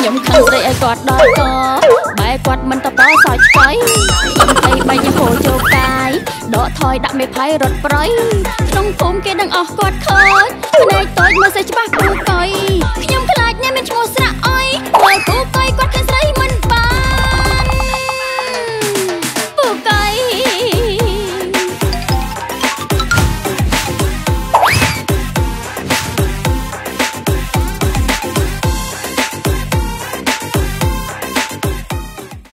ខ្ញុំខឹងស្រីឲ្យគាត់ដល់កបែរគាត់មិនតបសោចឆ្កៃខ្ញុំបីញ៉ាំហូរចូលកាយដកថយដាក់មេផៃរត់ប្រៃក្នុងភូមិគេដឹងអស់គាត់ឃើញភ្នែកតូចមើលសេះច្បាស់គូកុយខ្ញុំខ្លាចអ្នកមានឈ្មោះស្រាក់អុយមើលគូកុយ